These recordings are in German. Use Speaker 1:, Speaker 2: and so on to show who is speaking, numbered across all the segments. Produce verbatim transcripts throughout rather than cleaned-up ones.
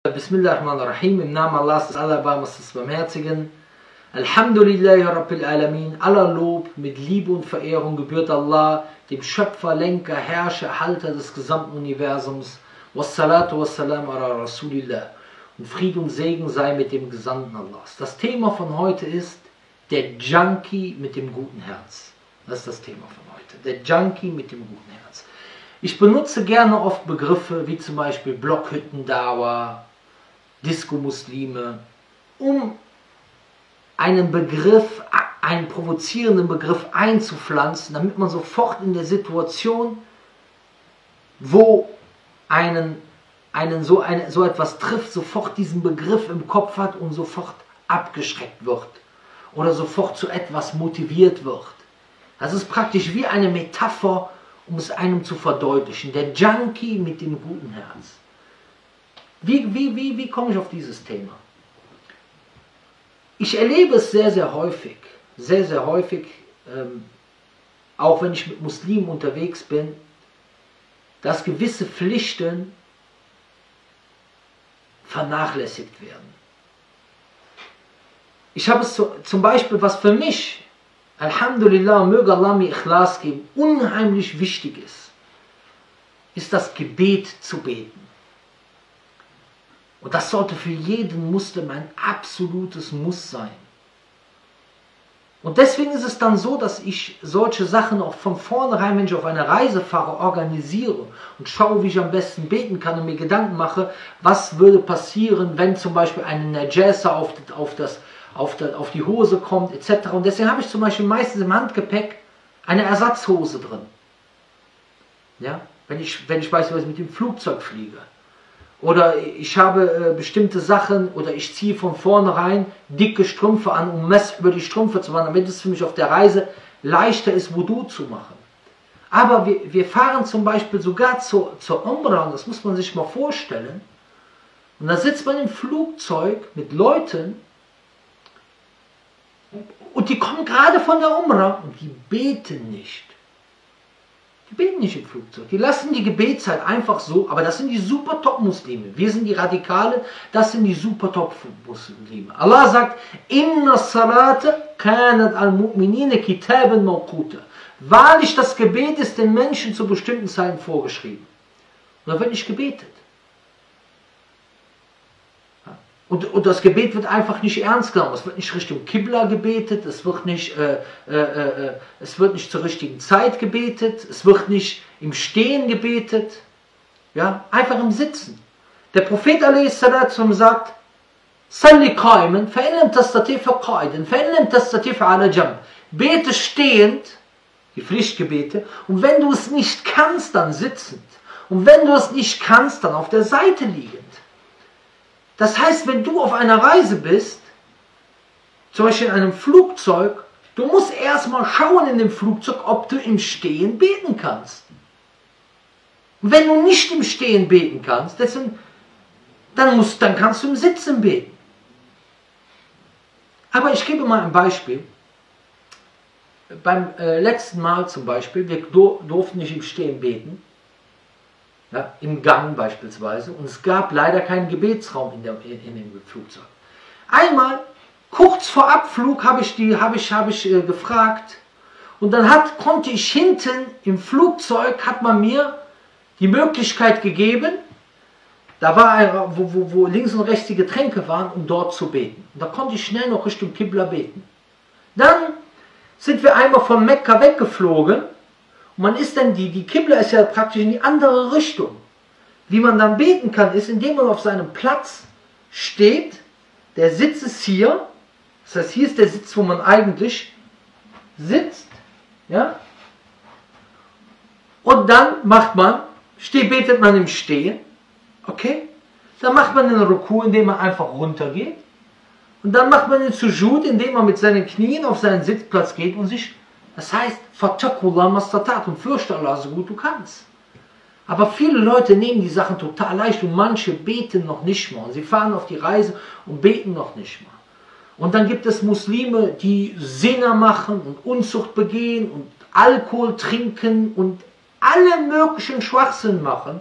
Speaker 1: Bismillahirrahmanirrahim, im Namen Allahs des Allerbarmers des Barmherzigen. Alhamdulillahi Rabbil Alamin, aller Lob mit Liebe und Verehrung gebührt Allah, dem Schöpfer, Lenker, Herrscher, Halter des gesamten Universums. Wassalatu wassalam ala Rasulillah. Und Friede und Segen sei mit dem Gesandten Allahs. Das Thema von heute ist der Junkie mit dem guten Herz. Das ist das Thema von heute. Der Junkie mit dem guten Herz. Ich benutze gerne oft Begriffe wie zum Beispiel Blockhütten-Dawa, Disco-Muslime, um einen Begriff, einen provozierenden Begriff einzupflanzen, damit man sofort in der Situation, wo einen, einen so, eine, so etwas trifft, sofort diesen Begriff im Kopf hat und sofort abgeschreckt wird oder sofort zu etwas motiviert wird. Das ist praktisch wie eine Metapher, um es einem zu verdeutlichen. Der Junkie mit dem guten Herz. Wie, wie, wie, wie komme ich auf dieses Thema? Ich erlebe es sehr, sehr häufig, sehr, sehr häufig, ähm, auch wenn ich mit Muslimen unterwegs bin, dass gewisse Pflichten vernachlässigt werden. Ich habe es zu, zum Beispiel, was für mich, Alhamdulillah, möge Allah mir Ikhlas geben, unheimlich wichtig ist, ist das Gebet zu beten. Und das sollte für jeden Muslim ein absolutes Muss sein. Und deswegen ist es dann so, dass ich solche Sachen auch von vornherein, wenn ich auf eine Reise fahre, organisiere und schaue, wie ich am besten beten kann und mir Gedanken mache, was würde passieren, wenn zum Beispiel eine Najasa auf, auf, das, auf, das, auf die Hose kommt, et cetera. Und deswegen habe ich zum Beispiel meistens im Handgepäck eine Ersatzhose drin. Ja? Wenn ich, wenn ich beispielsweise mit dem Flugzeug fliege. Oder ich habe äh, bestimmte Sachen, oder ich ziehe von vornherein dicke Strümpfe an, um Mess über die Strümpfe zu machen, damit es für mich auf der Reise leichter ist, Wudu zu machen. Aber wir, wir fahren zum Beispiel sogar zu, zur Umrah, und das muss man sich mal vorstellen. Und da sitzt man im Flugzeug mit Leuten, und die kommen gerade von der Umrah, und die beten nicht. Die beten nicht im Flugzeug. Die lassen die Gebetszeit einfach so, aber das sind die super Top-Muslime. Wir sind die Radikale, das sind die super Top-Muslime. Allah sagt, Inna salata kanat al-mu'minine kitaban mawquta. Wahrlich, das Gebet ist den Menschen zu bestimmten Zeiten vorgeschrieben. Und da wird nicht gebetet. Und, und das Gebet wird einfach nicht ernst genommen. Es wird nicht Richtung Qibla gebetet, es wird nicht, äh, äh, äh, es wird nicht zur richtigen Zeit gebetet, es wird nicht im Stehen gebetet, ja, einfach im Sitzen. Der Prophet a s. sagt, Salli qaiman, fa in lam tastati' fa qa'idan, fa in lam tastati' fa 'ala jamb. Bete stehend, die Pflichtgebete, und wenn du es nicht kannst, dann sitzend. Und wenn du es nicht kannst, dann auf der Seite liegend. Das heißt, wenn du auf einer Reise bist, zum Beispiel in einem Flugzeug, du musst erstmal schauen in dem Flugzeug, ob du im Stehen beten kannst. Und wenn du nicht im Stehen beten kannst, deswegen, dann, musst, dann kannst du im Sitzen beten. Aber ich gebe mal ein Beispiel. Beim äh, letzten Mal zum Beispiel, wir durften nicht im Stehen beten. Ja, im Gang beispielsweise, und es gab leider keinen Gebetsraum in, der, in, in dem Flugzeug. Einmal, kurz vor Abflug, habe ich, die, hab ich, hab ich äh, gefragt, und dann hat, konnte ich hinten im Flugzeug, hat man mir die Möglichkeit gegeben, da war ein, wo, wo, wo links und rechts die Getränke waren, um dort zu beten. Und da konnte ich schnell noch Richtung Qibla beten. Dann sind wir einmal von Mekka weggeflogen. Und man ist dann, die, die Qibla ist ja praktisch in die andere Richtung. Wie man dann beten kann, ist, indem man auf seinem Platz steht, der Sitz ist hier, das heißt, hier ist der Sitz, wo man eigentlich sitzt, ja, und dann macht man, steht, betet man im Stehen, okay, dann macht man den Ruku, indem man einfach runtergeht, und dann macht man den Sujud, indem man mit seinen Knien auf seinen Sitzplatz geht und sich, das heißt, Fattakullah mastatat, und fürchte Allah so gut du kannst. Aber viele Leute nehmen die Sachen total leicht, und manche beten noch nicht mal. Und sie fahren auf die Reise und beten noch nicht mal. Und dann gibt es Muslime, die Zina machen und Unzucht begehen und Alkohol trinken und alle möglichen Schwachsinn machen,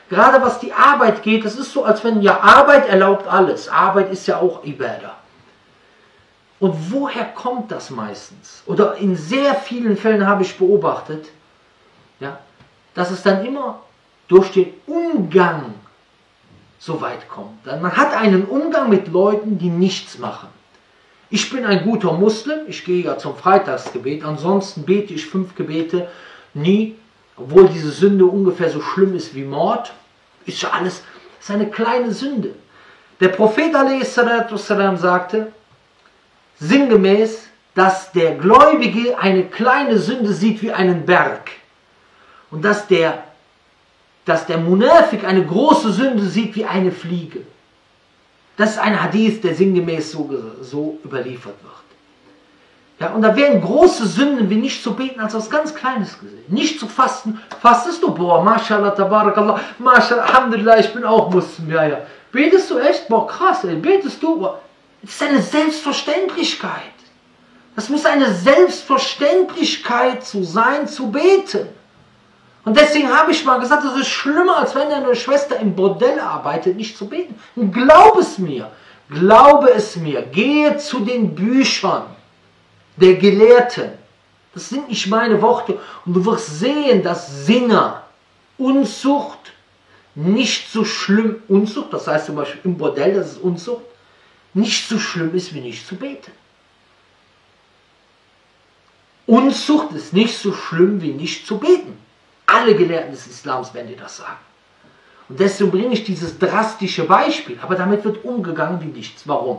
Speaker 1: Gerade was die Arbeit geht, das ist so, als wenn ja Arbeit erlaubt alles. Arbeit ist ja auch Ibadah. Und woher kommt das meistens? Oder in sehr vielen Fällen habe ich beobachtet, ja, dass es dann immer durch den Umgang so weit kommt. Man hat einen Umgang mit Leuten, die nichts machen. Ich bin ein guter Muslim, ich gehe ja zum Freitagsgebet, ansonsten bete ich fünf Gebete nie, obwohl diese Sünde ungefähr so schlimm ist wie Mord. Ist ja alles, ist eine kleine Sünde. Der Prophet a s. sagte, sinngemäß, dass der Gläubige eine kleine Sünde sieht wie einen Berg. Und dass der, dass der Munafik eine große Sünde sieht wie eine Fliege. Das ist ein Hadith, der sinngemäß so, so überliefert wird. Ja, und da wären große Sünden wie nicht zu beten als was ganz Kleines gesehen. Nicht zu fasten. Fastest du? Boah, mashallah, tabarakallah, mashallah, alhamdulillah, ich bin auch Muslim. Ja, ja. Betest du echt? Boah, krass, ey. Betest du? Boah. Das ist eine Selbstverständlichkeit. Das muss eine Selbstverständlichkeit zu sein, zu beten. Und deswegen habe ich mal gesagt, das ist schlimmer, als wenn deine Schwester im Bordell arbeitet, nicht zu beten. Und glaub es mir, glaube es mir, gehe zu den Büchern der Gelehrten. Das sind nicht meine Worte. Und du wirst sehen, dass Zina, Unzucht, nicht so schlimm, Unzucht, das heißt zum Beispiel im Bordell, das ist Unzucht, nicht so schlimm ist wie nicht zu beten. Unzucht ist nicht so schlimm wie nicht zu beten. Alle Gelehrten des Islams werden dir das sagen. Und deswegen bringe ich dieses drastische Beispiel. Aber damit wird umgegangen wie nichts. Warum?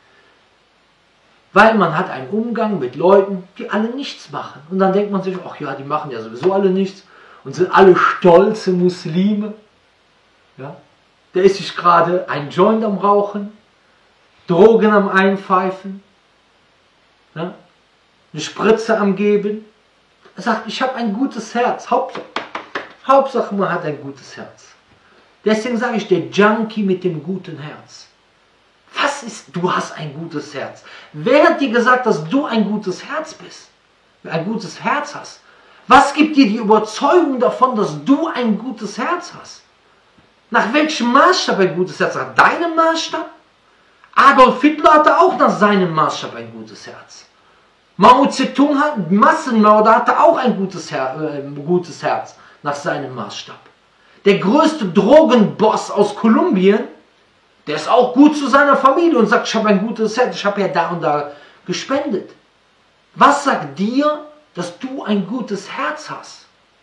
Speaker 1: Weil man hat einen Umgang mit Leuten, die alle nichts machen. Und dann denkt man sich, ach ja, die machen ja sowieso alle nichts. Und sind alle stolze Muslime. Ja? Der ist sich gerade ein Joint am Rauchen. Drogen am Einpfeifen. Ja? Eine Spritze am Geben. Er sagt, ich habe ein gutes Herz. Hauptsache, Hauptsache, man hat ein gutes Herz. Deswegen sage ich, der Junkie mit dem guten Herz. Was ist, du hast ein gutes Herz? Wer hat dir gesagt, dass du ein gutes Herz bist? Ein gutes Herz hast? Was gibt dir die Überzeugung davon, dass du ein gutes Herz hast? Nach welchem Maßstab ein gutes Herz? Nach deinem Maßstab? Adolf Hitler hatte auch nach seinem Maßstab ein gutes Herz. Mao Zedong, hat, Massenmörder, hatte auch ein gutes, Her äh, gutes Herz nach seinem Maßstab. Der größte Drogenboss aus Kolumbien, der ist auch gut zu seiner Familie und sagt, ich habe ein gutes Herz, ich habe ja da und da gespendet. Was sagt dir, dass du ein gutes Herz hast?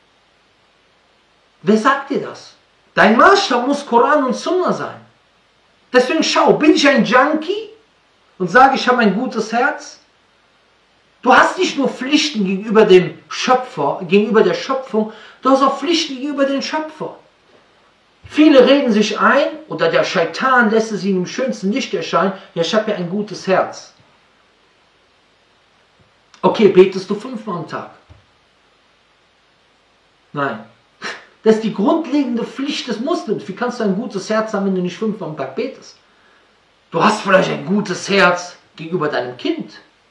Speaker 1: Wer sagt dir das? Dein Maßstab muss Koran und Sunna sein. Deswegen schau, bin ich ein Junkie und sage, ich habe ein gutes Herz? Du hast nicht nur Pflichten gegenüber dem Schöpfer, gegenüber der Schöpfung, du hast auch Pflichten gegenüber dem Schöpfer. Viele reden sich ein, oder der Scheitan lässt es ihnen im schönsten Licht erscheinen, ja, ich habe ja ein gutes Herz. Okay, betest du fünfmal am Tag? Nein. Das ist die grundlegende Pflicht des Muslims. Wie kannst du ein gutes Herz haben, wenn du nicht fünfmal am Tag betest? Du hast vielleicht ein gutes Herz gegenüber deinem Kind.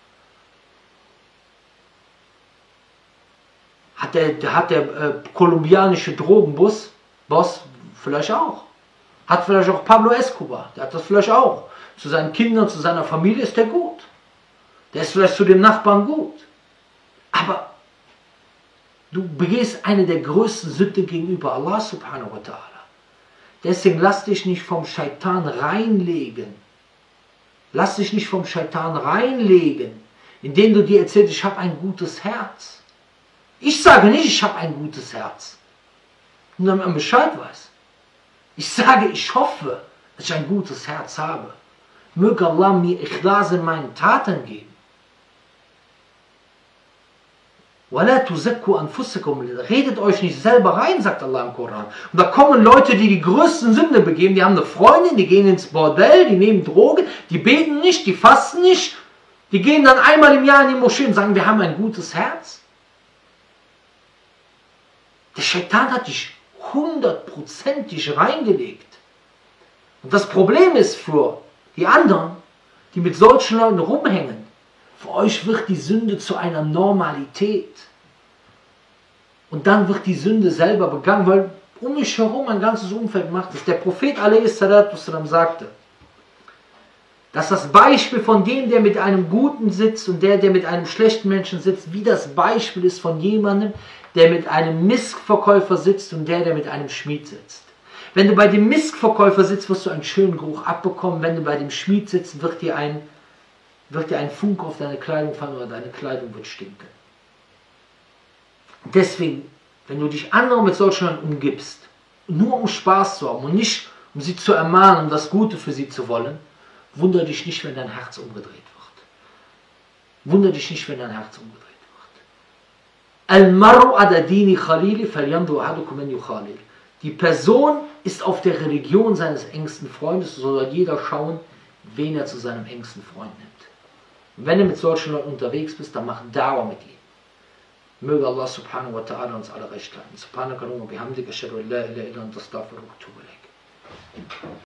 Speaker 1: Hat der, hat der äh, kolumbianische Drogenboss Boss vielleicht auch. Hat vielleicht auch Pablo Escobar, der hat das vielleicht auch. Zu seinen Kindern, zu seiner Familie ist der gut. Der ist vielleicht zu dem Nachbarn gut. Aber du begehst eine der größten Sünden gegenüber Allah subhanahu wa ta'ala. Deswegen lass dich nicht vom Scheitan reinlegen. Lass dich nicht vom Scheitan reinlegen, indem du dir erzählst, ich habe ein gutes Herz. Ich sage nicht, ich habe ein gutes Herz. Nur damit man Bescheid weiß. Ich sage, ich hoffe, dass ich ein gutes Herz habe. Möge Allah mir Ikhlas in meinen Taten geben. Redet euch nicht selber rein, sagt Allah im Koran. Und da kommen Leute, die die größten Sünde begehen. Die haben eine Freundin, die gehen ins Bordell, die nehmen Drogen, die beten nicht, die fasten nicht. Die gehen dann einmal im Jahr in die Moschee und sagen, wir haben ein gutes Herz. Der Scheitan hat dich hundertprozentig reingelegt. Und das Problem ist für die anderen, die mit solchen Leuten rumhängen, für euch wird die Sünde zu einer Normalität. Und dann wird die Sünde selber begangen, weil um mich herum ein ganzes Umfeld macht es. Der Prophet a s. sagte, dass das Beispiel von dem, der mit einem Guten sitzt und der, der mit einem schlechten Menschen sitzt, wie das Beispiel ist von jemandem, der mit einem Miskverkäufer sitzt und der, der mit einem Schmied sitzt. Wenn du bei dem Miskverkäufer sitzt, wirst du einen schönen Geruch abbekommen. Wenn du bei dem Schmied sitzt, wird dir ein, wird dir ein Funke auf deine Kleidung fallen oder deine Kleidung wird stinken. Deswegen, wenn du dich anderen mit solchen Leuten umgibst, nur um Spaß zu haben und nicht um sie zu ermahnen, um das Gute für sie zu wollen, wundere dich nicht, wenn dein Herz umgedreht wird. Wundere dich nicht, wenn dein Herz umgedreht wird. Al-Maru ala dini khalili falyandu ahadukum man yukhalil. Die Person ist auf der Religion seines engsten Freundes, so soll jeder schauen, wen er zu seinem engsten Freund nimmt. Und wenn du mit solchen Leuten unterwegs bist, dann mach Dauer mit ihnen. Möge Allah subhanahu wa ta'ala uns alle recht leiten. Subhanaka wa bihamdika ashhadu an la ilaha illa anta astaghfiruka wa atubu ilaik.